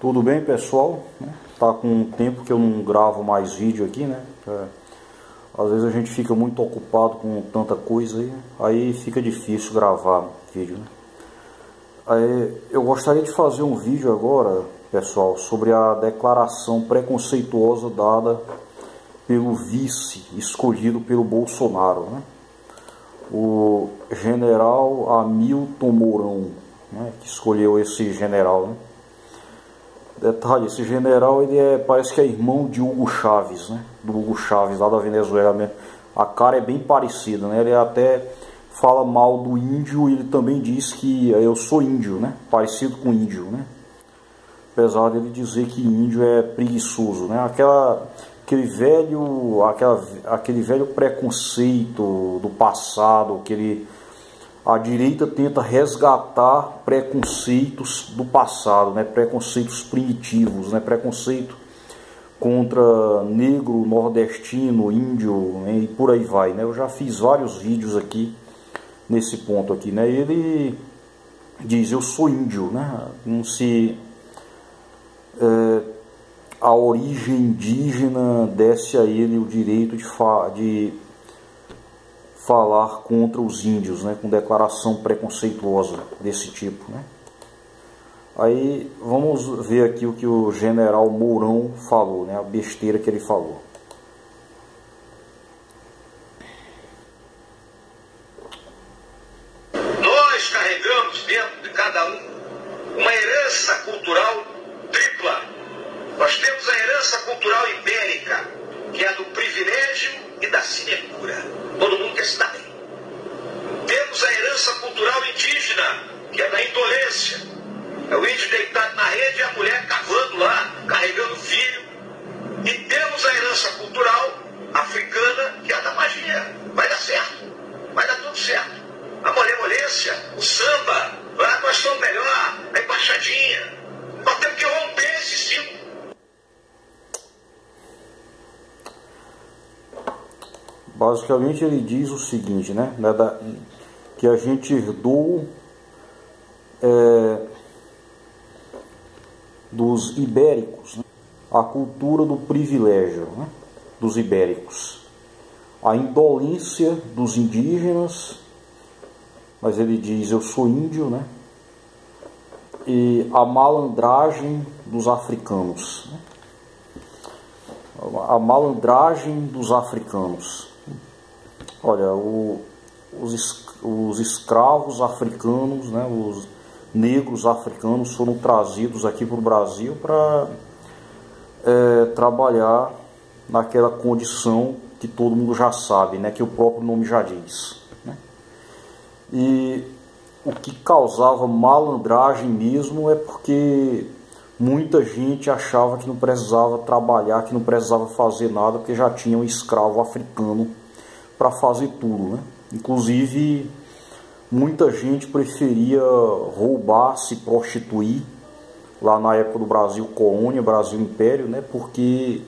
Tudo bem, pessoal? Tá com um tempo que eu não gravo mais vídeo aqui, né? Às vezes a gente fica muito ocupado com tanta coisa aí fica difícil gravar vídeo, né? Eu gostaria de fazer um vídeo agora, pessoal, sobre a declaração preconceituosa dada pelo vice escolhido pelo Bolsonaro, né? O general Hamilton Mourão, né? Que escolheu esse general, né? Detalhe, esse general parece que é irmão de Hugo Chávez, né? Do Hugo Chávez lá da Venezuela mesmo. A cara é bem parecida, né? Ele até fala mal do índio e ele também diz que eu sou índio, né? Parecido com índio, né? Apesar dele dizer que índio é preguiçoso, né? Aquele velho preconceito do passado, a direita tenta resgatar preconceitos do passado, né? Preconceitos primitivos, né? Preconceito contra negro, nordestino, índio, né? E por aí vai, né? Eu já fiz vários vídeos aqui nesse ponto aqui, né? Ele diz: eu sou índio, né? Como se a origem indígena desse a ele o direito de falar contra os índios, né, com declaração preconceituosa desse tipo, né. Aí vamos ver aqui o que o general Mourão falou, né, a besteira que ele falou. Nós carregamos dentro de cada um uma herança cultural tripla. Nós temos a herança cultural ibérica, que é a do privilégio e da sinecura. Todo mundo quer se dar bem. Temos a herança cultural indígena, que é da indolência. É o índio deitado na rede e a mulher cavando lá, carregando filho. E temos a herança cultural africana, que é a da magia. Vai dar certo. Vai dar tudo certo. A malemolência, o samba, nós somos melhor, a embaixadinha. Nós temos que romper esse ciclo. Basicamente ele diz o seguinte, né, que a gente herdou dos ibéricos, né, a cultura do privilégio, né, dos ibéricos, a indolência dos indígenas, mas ele diz eu sou índio, né, e a malandragem dos africanos, né, a malandragem dos africanos. Olha, os escravos africanos, né, os negros africanos foram trazidos aqui para o Brasil para trabalhar naquela condição que todo mundo já sabe, né, que o próprio nome já diz, né? E o que causava malandragem mesmo é porque muita gente achava que não precisava trabalhar, que não precisava fazer nada, porque já tinha um escravo africano para fazer tudo, né? Inclusive, muita gente preferia roubar, se prostituir, lá na época do Brasil Colônia, Brasil Império, né? Porque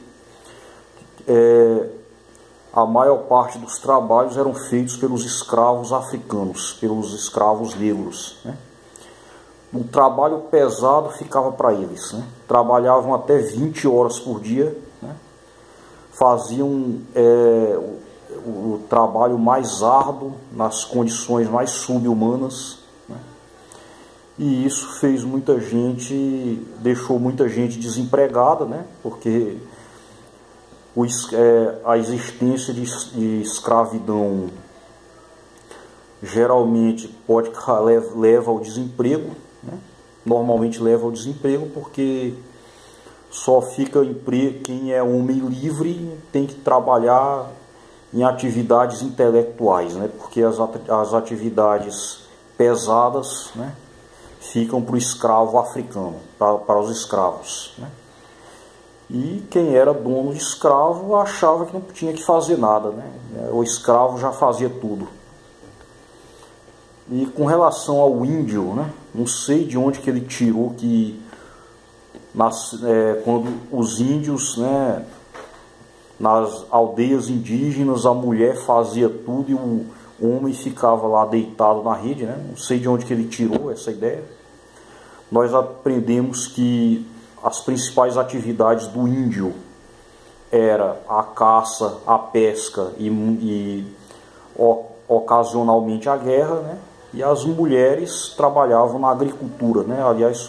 a maior parte dos trabalhos eram feitos pelos escravos africanos, pelos escravos negros, né? O trabalho pesado ficava para eles, né? Trabalhavam até 20 horas por dia, né? Faziam o trabalho mais árduo, nas condições mais subhumanas, né? E isso fez muita gente, deixou muita gente desempregada, né? Porque a existência de escravidão geralmente leva ao desemprego, né? Normalmente leva ao desemprego porque só fica quem é homem livre tem que trabalhar em atividades intelectuais, né? Porque as atividades pesadas, né, ficam para o escravo africano, para os escravos, né? E quem era dono de escravo achava que não tinha que fazer nada, né? O escravo já fazia tudo. E com relação ao índio, né, não sei de onde que ele tirou que quando os índios, né, nas aldeias indígenas a mulher fazia tudo e o homem ficava lá deitado na rede, né? Não sei de onde que ele tirou essa ideia. Nós aprendemos que as principais atividades do índio era a caça, a pesca e ocasionalmente a guerra, né? E as mulheres trabalhavam na agricultura, né? Aliás,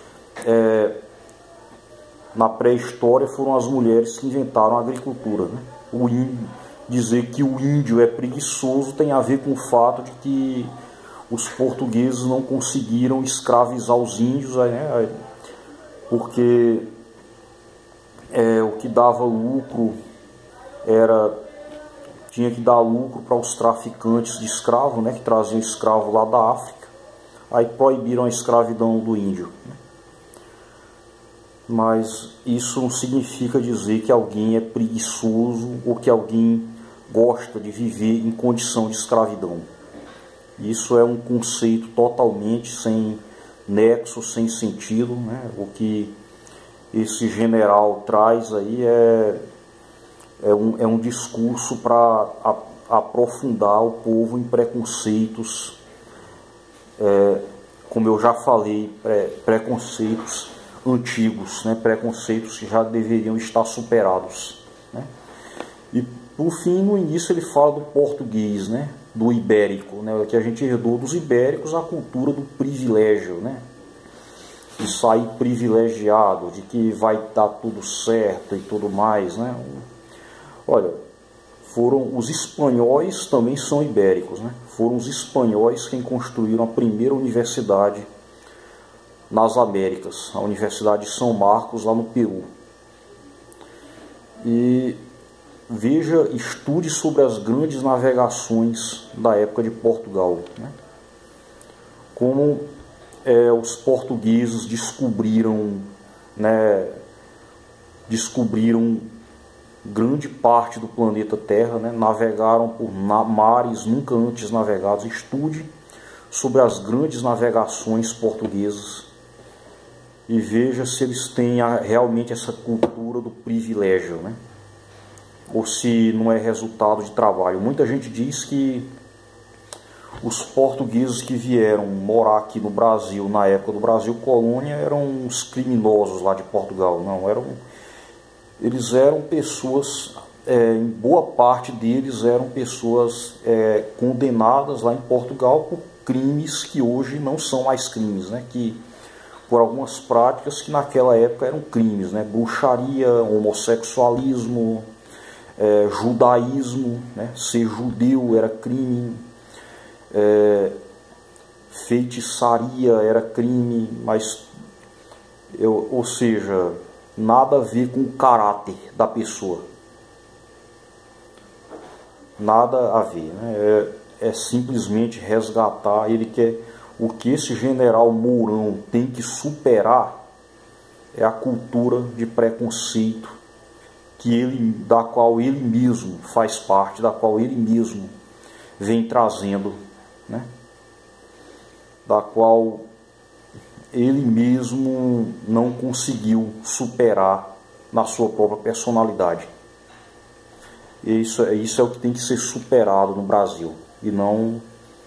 na pré-história foram as mulheres que inventaram a agricultura, né? Dizer que o índio é preguiçoso tem a ver com o fato de que os portugueses não conseguiram escravizar os índios, né? Porque o que dava lucro tinha que dar lucro para os traficantes de escravos, né, que traziam escravo lá da África. Aí proibiram a escravidão do índio, né? Mas isso não significa dizer que alguém é preguiçoso ou que alguém gosta de viver em condição de escravidão. Isso é um conceito totalmente sem nexo, sem sentido, né? O que esse general traz aí é um discurso para aprofundar o povo em preconceitos, como eu já falei, preconceitos antigos, né? Preconceitos que já deveriam estar superados, né? E por fim, no início ele fala do português, né? Do ibérico, né? Que a gente herdou dos ibéricos a cultura do privilégio, né? De sair privilegiado, de que vai dar tudo certo e tudo mais, né? Olha, os espanhóis também são ibéricos, né? Foram os espanhóis quem construíram a primeira universidade nas Américas, a Universidade de São Marcos, lá no Peru. E veja, estude sobre as grandes navegações da época de Portugal, né? Como os portugueses descobriram, né, grande parte do planeta Terra, né? Navegaram por mares nunca antes navegados. Estude sobre as grandes navegações portuguesas e veja se eles têm realmente essa cultura do privilégio, né? Ou se não é resultado de trabalho. Muita gente diz que os portugueses que vieram morar aqui no Brasil, na época do Brasil colônia, eram os criminosos lá de Portugal. Não, eles eram pessoas, em boa parte deles eram pessoas condenadas lá em Portugal por crimes que hoje não são mais crimes, né? Que por algumas práticas que naquela época eram crimes, né? Bruxaria, homossexualismo, judaísmo, né? Ser judeu era crime, feitiçaria era crime, mas ou seja, nada a ver com o caráter da pessoa, nada a ver, né? É simplesmente resgatar. O que esse general Mourão tem que superar é a cultura de preconceito da qual ele mesmo faz parte, da qual ele mesmo vem trazendo, né? Da qual ele mesmo não conseguiu superar na sua própria personalidade. Isso é o que tem que ser superado no Brasil, e não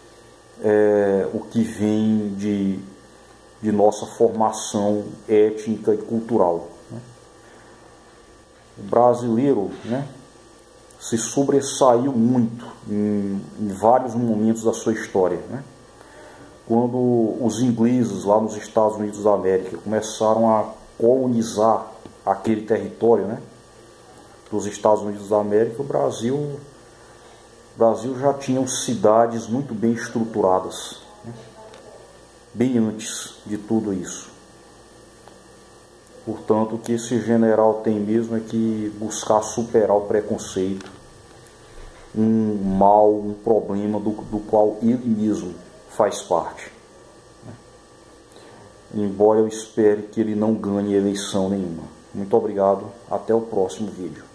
o que vem de nossa formação étnica e cultural, né? O brasileiro, né, se sobressaiu muito em vários momentos da sua história, né? Quando os ingleses lá nos Estados Unidos da América começaram a colonizar aquele território, né, dos Estados Unidos da América, o Brasil já tinha cidades muito bem estruturadas, né, bem antes de tudo isso. Portanto, o que esse general tem mesmo é que buscar superar o preconceito, um mal, um problema do qual ele mesmo faz parte, né? Embora eu espere que ele não ganhe eleição nenhuma. Muito obrigado, até o próximo vídeo.